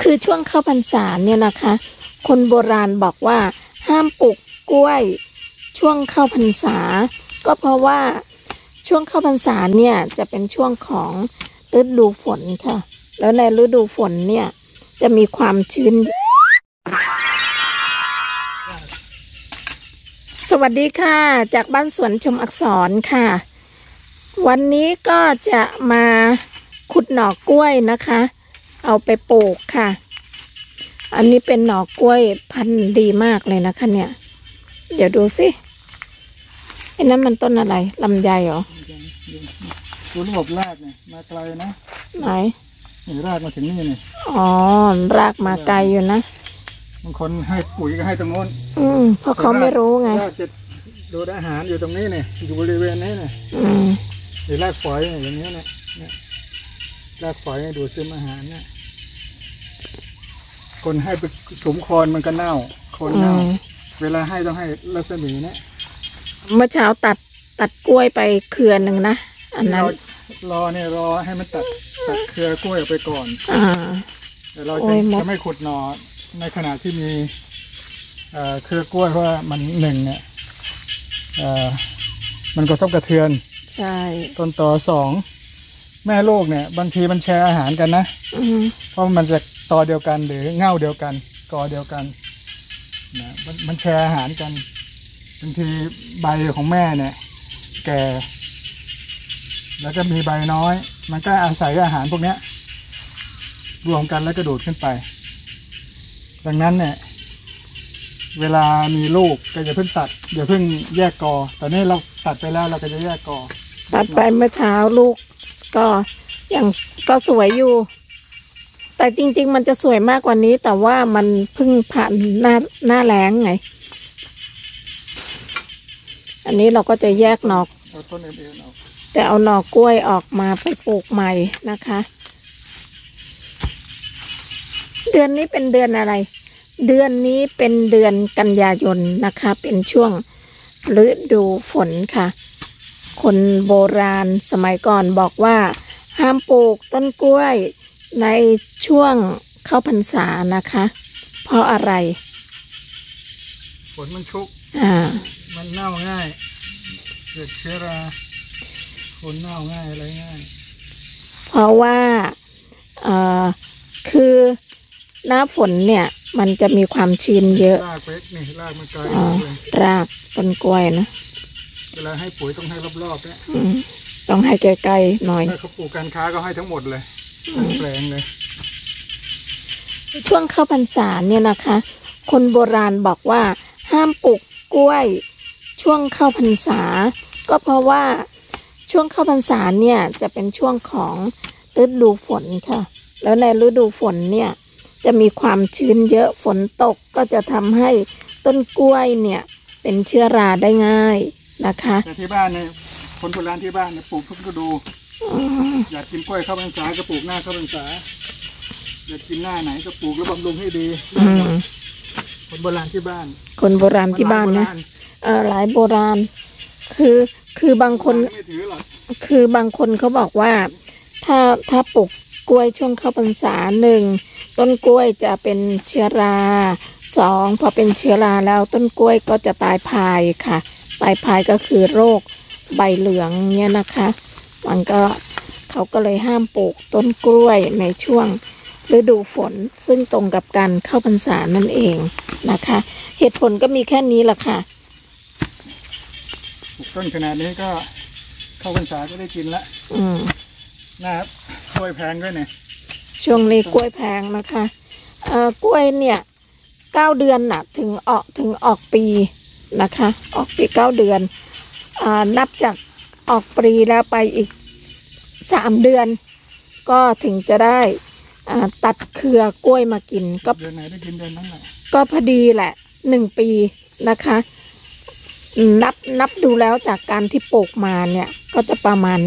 คือช่วงเข้าพรรษาเนี่ยนะคะคนโบราณบอกว่าห้ามปลูกกล้วยช่วงเข้าพรรษาก็เพราะว่าช่วงเข้าพรรษาเนี่ยจะเป็นช่วงของฤดูฝนค่ะแล้วในฤดูฝนเนี่ยจะมีความชื้นสวัสดีค่ะจากบ้านสวนชมอักษรค่ะวันนี้ก็จะมาขุดหน่อกล้วยนะคะเอาไปปลูกค่ะอันนี้เป็นหน่อกล้วยพันธุ์ดีมากเลยนะคะเนี่ยเดี๋ยวดูสิไอ้นั้นมันต้นอะไรลำไยเหรอดูระบบรากเนี่ยมาไกลนะไหนนี่รากมาถึงนี่นี่อ๋อรากมาไกลอยู่นะบางคนให้ปุ๋ยก็ให้ตรงโน้นเพราะเขาไม่รู้ไงรากจะดูอาหารอยู่ตรงนี้เนี่ยอยู่บริเวณนี้เนี่ยหรือรากฝอยอย่างนี้เนี่ยรากฝอยดูดซึมอาหารเนี่ยคนให้ไปสมโคนมันก็เน่าโคนเน่าเวลาให้ต้องให้รัศมีเนี่ยเมื่อเช้าตัดกล้วยไปเครือหนึ่งนะอันนั้นรอให้มันตัดเครือกล้วยออกไปก่อนแต่เราจะไม่ขุดหน่อในขณะที่มีเครือกล้วยเพราะมันหนึ่งเนี่ยมันกระทบกระเทือนใช่ต้นต่อสองแม่ลูกเนี่ยบางทีมันแชร์อาหารกันนะเพราะมันจะตอเดียวกันหรือเง่าเดียวกันกอเดียวกันนะมันแชร์อาหารกันบางทีใบของแม่เนี่ยแก่แล้วก็มีใบน้อยมันก็อาศัยอาหารพวกนี้รวมกันแล้วก็ดูดขึ้นไปดังนั้นเนี่ยเวลามีลูกก็อย่าเพิ่งตัดอย่าเพิ่งแยกกอตอนนี้เราตัดไปแล้วเราก็จะแยกกอตัดไปเมื่อเช้าลูกก็ยังก็สวยอยู่แต่จริงๆมันจะสวยมากกว่านี้แต่ว่ามันเพิ่งผ่านหน้าแล้งไงอันนี้เราก็จะแยกหน่อแต่เอาหน่อกล้วยออกมาไปปลูกใหม่นะคะเดือนนี้เป็นเดือนอะไรเดือนนี้เป็นเดือนกันยายนนะคะเป็นช่วงฤดูฝนค่ะคนโบราณสมัยก่อนบอกว่าห้ามปลูกต้นกล้วยในช่วงเข้าพรรษานะคะเพราะอะไรฝนมันชุกมันเน่าง่ายเกิดเชื้อราฝนเน่าง่ายอะไรง่ายเพราะว่าคือหน้าฝนเนี่ยมันจะมีความชื้นเยอะรากเล็กนี่รากมันไกลรากต้นกล้วยนะเวลาให้ปุ๋ยต้องให้รอบๆเนี่ยต้องให้ไกลๆหน่อยถ้าเขาปลูกการค้าก็ให้ทั้งหมดเลยแปลงเลยช่วงเข้าพรรษาเนี่ยนะคะคนโบราณบอกว่าห้ามปลูกกล้วยช่วงเข้าพรรษาก็เพราะว่าช่วงเข้าพรรษาเนี่ยจะเป็นช่วงของฤดูฝนค่ะแล้วในฤดูฝนเนี่ยจะมีความชื้นเยอะฝนตกก็จะทำให้ต้นกล้วยเนี่ยเป็นเชื้อราได้ง่ายนะคะแต่ที่บ้านเนี่ยคนโบราณที่บ้านเนี่ยปลูกทุกฤดูอยากกินกล้วยเข้าพรรษาก็ปลูกหน้าเข้าพรรษาอยากกินหน้าไหนก็ปลูกแล้วบำรุงให้ดีคนโบราณที่บ้านคนโบราณที่บ้านนะหลายโบราณคือบางคนคือบางคนเขาบอกว่าถ้าปลูกกล้วยช่วงเข้าพรรษาหนึ่งต้นกล้วยจะเป็นเชื้อราสองพอเป็นเชื้อราแล้วต้นกล้วยก็จะตายพายค่ะตายพายก็คือโรคใบเหลืองเนี่ยนะคะมันก็เขาก็เลยห้ามปลูกต้นกล้วยในช่วงฤดูฝนซึ่งตรงกับการเข้าพรรษานั่นเองนะคะเหตุผลก็มีแค่นี้แหละค่ะต้นขนาดนี้ก็เข้าพรรษาก็ได้กินละนะครับกล้วยแพงด้วยเนี่ยช่วงนี้กล้วยแพงนะคะกล้วยเนี่ย9 เดือนน่ะถึงออกปีนะคะออกปี9 เดือนนับจากออกปลีแล้วไปอีก3 เดือนก็ถึงจะได้ตัดเครือกล้วยมากินก็เดือนไหนได้กินเดือนนั้นแหละก็พอดีแหละ1 ปีนะคะนับดูแล้วจากการที่ปลูกมาเนี่ยก็จะประมาณ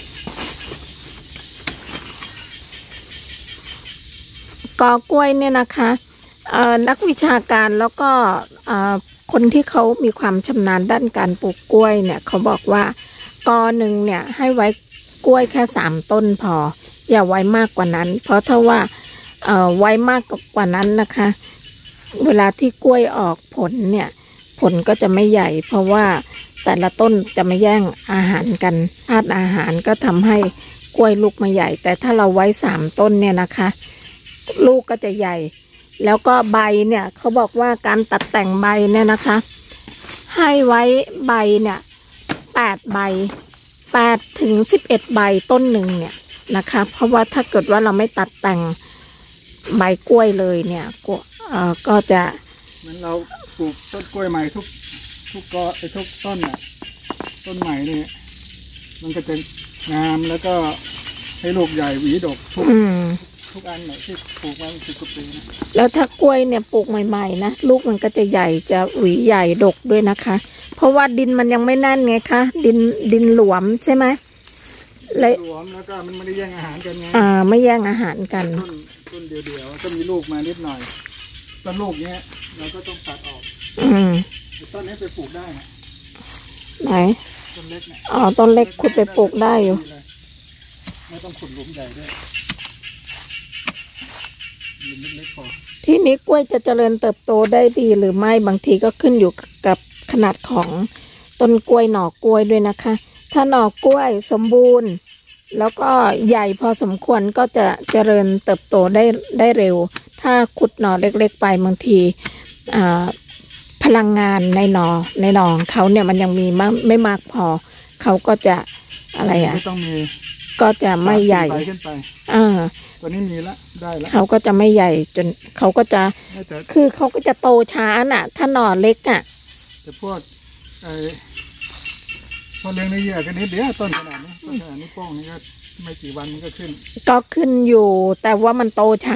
กอกล้วยเนี่ยนะคะนักวิชาการแล้วก็คนที่เขามีความชำนาญด้านการปลูกกล้วยเนี่ยเขาบอกว่ากอหนึ่งเนี่ยให้ไว้กล้วยแค่3 ต้นพออย่าไว้มากกว่านั้นเพราะถ้าว่าไว้มากกว่านั้นนะคะ เวลาที่กล้วยออกผลเนี่ยผลก็จะไม่ใหญ่ เพราะว่าแต่ละต้นจะไม่แย่งอาหารกันธาตุอาหารก็ทำให้กล้วยลูกมาใหญ่ แต่ถ้าเราไว้3 ต้นเนี่ยนะคะ ลูกก็จะใหญ่ แล้วก็ใบเนี่ยเขาบอกว่าการตัดแต่งใบเนี่ยนะคะ ให้ไว้ใบเนี่ย8 ใบ8 ถึง 11 ใบต้นหนึ่งเนี่ยนะคะเพราะว่าถ้าเกิดว่าเราไม่ตัดแต่งใบกล้วยเลยเนี่ยก็จะเหมือนเราปลูกต้นกล้วยใหม่ทุกต้นน่ะต้นใหม่นี่มันก็จะงามแล้วก็ให้ลูกใหญ่หวีดกทุกอันเนี่ยที่ปลูกมา10 กว่าปีนะแล้วถ้ากล้วยเนี่ยปลูกใหม่ๆนะลูกมันก็จะใหญ่จะหวีใหญ่ดกด้วยนะคะ เพราะว่าดินมันยังไม่แน่นไงคะดินหลวมใช่ไหมหลวมแล้วก็มันไม่ได้แย่งอาหารกันไงไม่แย่งอาหารกันต้นเดียวก็มีลูกมานิดหน่อยต้นลูกเนี้ยเราก็ต้องตัดออกต้นนี้ไปปลูกได้นะไหนต้นเล็กเนี่ยต้นเล็กขุดไปปลูกได้อยู่ไม่ต้องขุดหลุมใหญ่ด้วยหลุมเล็กพอที่นี้กล้วยจะเจริญเติบโตได้ดีหรือไม่บางทีก็ขึ้นอยู่กับขนาดของต้นกล้วยหน่อกล้วยด้วยนะคะถ้าหน่อกล้วยสมบูรณ์แล้วก็ใหญ่พอสมควรก็จะเจริญเติบโตได้เร็วถ้าขุดหน่อเล็กๆไปบางทีพลังงานในหน่อของเขาเนี่ยมันยังมีไม่มากพอเขาก็จะอะไรต้องมีก็จะไม่ใหญ่ขึ้นไปตัวนี้มีละได้แล้วเขาก็จะไม่ใหญ่จนเขาก็จะคือเขาก็จะโตช้าน่ะถ้าหน่อเล็กแต่พวกพอเลี้ยงในเหยื่อกันนิดเดียวต้นขนาดนี้โป้งนี่ก็ไม่กี่วันมันก็ขึ้นอยู่แต่ว่ามันโตช้า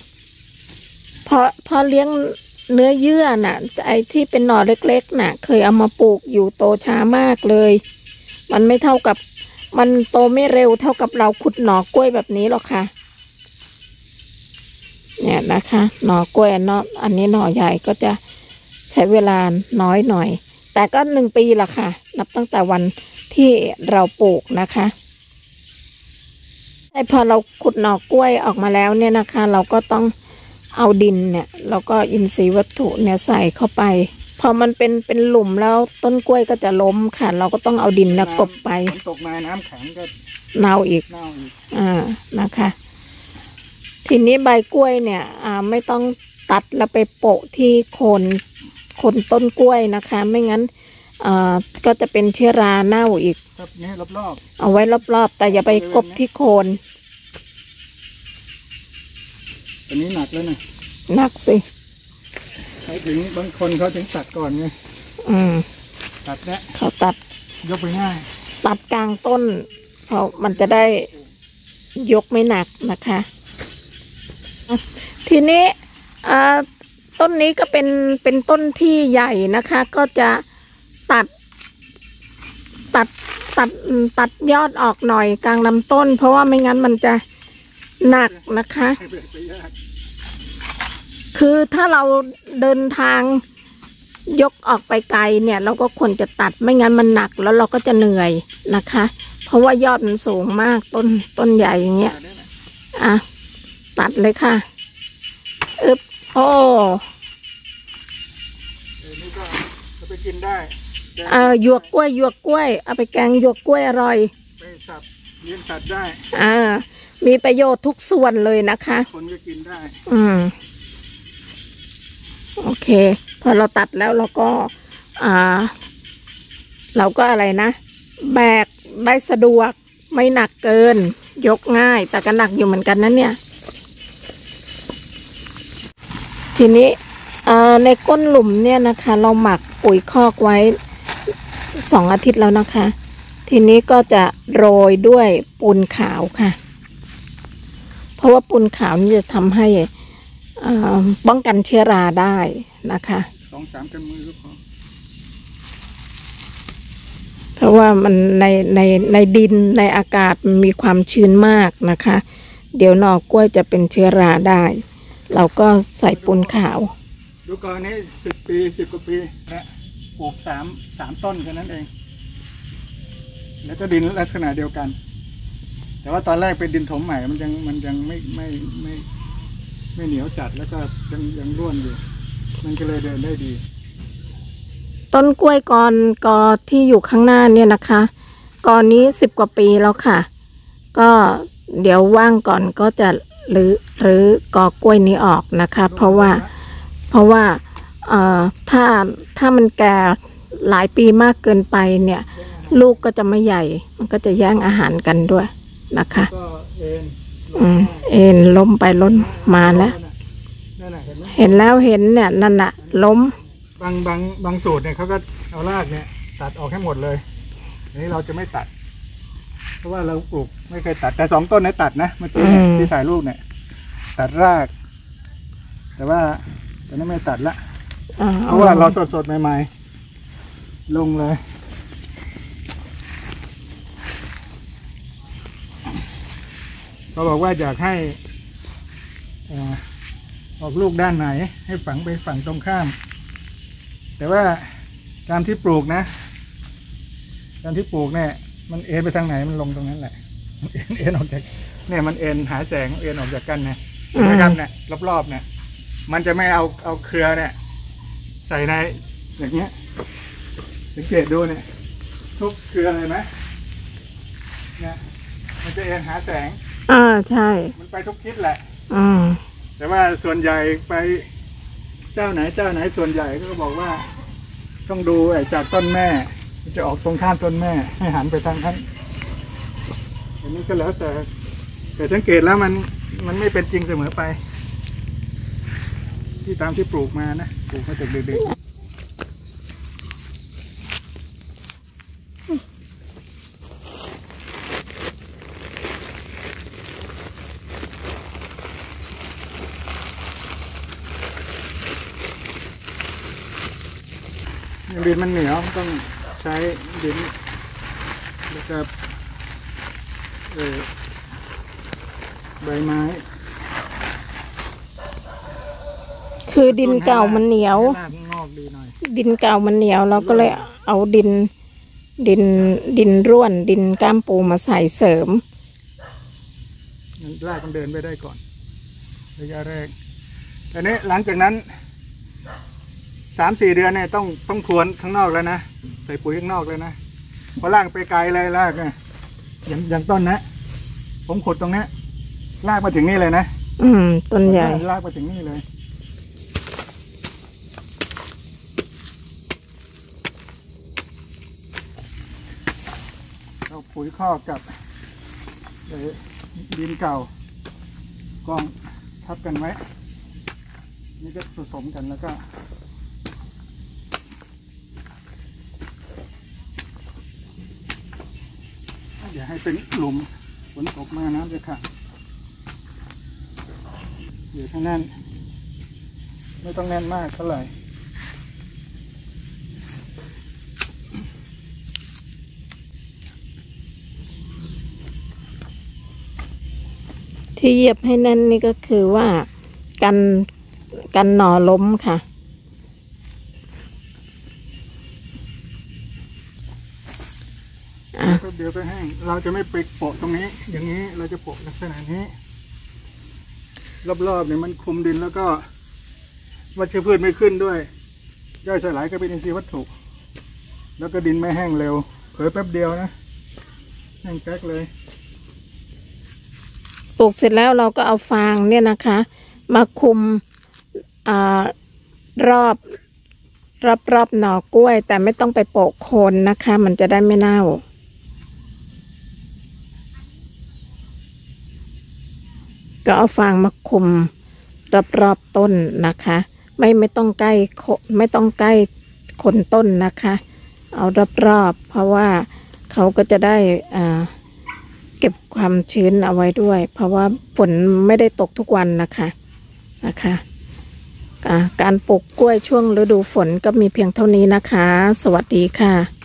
พอเลี้ยงเนื้อเยื่อน่ะไอ้ที่เป็นหน่อเล็กๆน่ะเคยเอามาปลูกอยู่โตช้ามากเลยมันไม่เท่ากับมันโตไม่เร็วเท่ากับเราขุดหน่อกล้วยแบบนี้หรอกค่ะเนี่ยนะคะหน่อกล้วยอันนี้หน่อใหญ่ก็จะใช้เวลาน้อยหน่อยแต่ก็1 ปีละค่ะนับตั้งแต่วันที่เราปลูกนะคะพอเราขุดหน่อกล้วยออกมาแล้วเนี่ยนะคะเราก็ต้องเอาดินเนี่ยแล้วก็อินทรีย์วัตถุเนี่ยใส่เข้าไปพอมันเป็นหลุมแล้วต้นกล้วยก็จะล้มค่ะเราก็ต้องเอาดินกบไปตกมาน้ำแข็งก็เน่าอีกนะคะทีนี้ใบกล้วยเนี่ยไม่ต้องตัดแล้วไปโปะที่โคนต้นกล้วยนะคะไม่งั้นก็จะเป็นเชื้อราเน่าอีกครับนี่รอบๆเอาไว้รอบๆแต่อย่าไปกบที่โคนอันนี้หนักแล้วนะหนักสิถึงบางคนเขาถึงตัดก่อนไงตัดเนี่ยเขาตัดยกไปง่ายตัดกลางต้นเพราะมันจะได้ยกไม่หนักนะคะทีนี้ต้นนี้ก็เป็นต้นที่ใหญ่นะคะก็จะตัดยอดออกหน่อยกลางลำต้นเพราะว่าไม่งั้นมันจะหนักนะคะคือถ้าเราเดินทางยกออกไปไกลเนี่ยเราก็ควรจะตัดไม่งั้นมันหนักแล้วเราก็จะเหนื่อยนะคะเพราะว่ายอดมันสูงมากต้นใหญ่อย่างเงี้ยตัดเลยค่ะโอ้นี่ก็จะไปกินได้หยวกกล้วยเอาไปแกงหยวกกล้วยอร่อยไปสับเลี้ยงสัตว์ได้มีประโยชน์ทุกส่วนเลยนะคะคนก็กินได้โอเคพอเราตัดแล้วเราก็อะไรนะแบกได้สะดวกไม่หนักเกินยกง่ายแต่ก็หนักอยู่เหมือนกันนะเนี่ยทีนี้ในก้นหลุมเนี่ยนะคะเราหมักปุ๋ยคอกไว้2 อาทิตย์แล้วนะคะทีนี้ก็จะโรยด้วยปูนขาวค่ะเพราะว่าปูนขาวนี่จะทำให้ป้องกันเชื้อราได้นะคะ 2-3 กำมือก็พอเพราะว่ามันในดินในอากาศมีความชื้นมากนะคะเดี๋ยวหน่อกล้วยจะเป็นเชื้อราได้เราก็ใส่ปูนขาวดูก่อนนี้10 กว่าปีนะปลูก3 ต้นแค่นั้นเองแล้วก็ดินลักษณะเดียวกันแต่ว่าตอนแรกเป็นดินถมใหม่มันยังไม่ไม่เหนียวจัดแล้วก็ยังร่วนอยู่มันก็เลยเดินได้ดีต้นกล้วยกอที่อยู่ข้างหน้าเนี่ยนะคะกอนี้10 กว่าปีแล้วค่ะก็เดี๋ยวว่างก่อนก็จะรื้อกอกล้วยนี้ออกนะคะเพราะว่าถ้ามันแก่หลายปีมากเกินไปเนี่ยลูกก็จะไม่ใหญ่มันก็จะแย่งอาหารกันด้วยนะคะก็เอ็นล้มไปล้มมาแล้วเห็นแล้วเห็นเนี่ยนั่นน่ะล้มบางสูตรเนี่ยเขาก็เอารากเนี่ยตัดออกให้หมดเลยอันนี้เราจะไม่ตัดเพราะว่าเราปลูกไม่เคยตัดแต่2 ต้นเนี่ยตัดนะเมื่อกี้ที่ถ่ายรูปเนี่ยตัดรากแต่ว่าตอนนี้ไม่ตัดละเพราะว่าเราสดใหม่ๆลงเลยเขาบอกว่าอยากให้ออกลูกด้านไหนให้ฝังไปฝั่งตรงข้ามแต่ว่าการที่ปลูกนะการที่ปลูกเนี่ยมันเอ็นไปทางไหนมันลงตรงนั้นแหละเอ็นออกจากเนี่ยมันเอ็นหาแสงเอ็นออกจากกันนะนะครับเนี่ยรอบๆเนี่ยมันจะไม่เอาเครือเนี่ยใส่ในอย่างเงี้ยสังเกตดูเนี่ยทุกเครือเลยไหมเนี่ยมันจะเอ็นหาแสงใช่มันไปทุกทิศแหละแต่ว่าส่วนใหญ่ไปเจ้าไหนส่วนใหญ่ก็บอกว่าต้องดูจากต้นแม่จะออกตรงข้ามต้นแม่ให้หันไปทางนั้นอันนี้ก็แล้วแต่สังเกตแล้วมันไม่เป็นจริงเสมอไปที่ตามที่ปลูกมานะปลูกมาจากเด็กดินมันเหนียวต้องใช้ดินแล้วก็ใบไม้คือดินเก่ามันเหนียวดินเก่ามันเหนียวเราก็เลยเอาดินร่วนดินก้ามปูมาใส่เสริมรากมันเดินไปได้ก่อนระยะแรกแต่นี้หลังจากนั้น3-4 เดือนเนี่ยต้องพรวนข้างนอกแล้วนะใส่ปุ๋ยข้างนอกเลยนะพอรากไปไกลเลยรากเนี่ยอย่างต้นนะผมขุดตรงนี้รากมาถึงนี่เลยนะต้นใหญ่รากมาถึงนี่เลยเอาปุ๋ยคอกกับดินเก่ากองทับกันไว้นี่ก็ผสมกันแล้วก็อย่าให้เป็นหลุมฝนตกมาน้ำจะขาดอยู่ข้างนั้นไม่ต้องแน่นมากเท่าไหร่ที่เหยียบให้แน่นนี่ก็คือว่ากันหน่อล้มค่ะเดี๋ยวก็แห้งเราจะไม่ไปโปะตรงนี้อย่างนี้เราจะโปะลักษณะนี้รอบๆเนี่ยมันคุมดินแล้วก็วัชพืชไม่ขึ้นด้วยย่อยสลายก็เป็นอินทรีย์วัตถุแล้วก็ดินไม่แห้งเร็วเผลอแป๊บเดียวนะแห้งแป๊กเลยปลูกเสร็จแล้วเราก็เอาฟางเนี่ยนะคะมาคุมรอบหน่อกล้วยแต่ไม่ต้องไปโปะโคนนะคะมันจะได้ไม่เน่าก็เอาฟางมาคุมรอบต้นนะคะไม่ต้องใกล้คนต้นนะคะเอารอบเพราะว่าเขาก็จะได้เก็บความชื้นเอาไว้ด้วยเพราะว่าฝนไม่ได้ตกทุกวันนะคะการปลูกกล้วยช่วงฤดูฝนก็มีเพียงเท่านี้นะคะสวัสดีค่ะ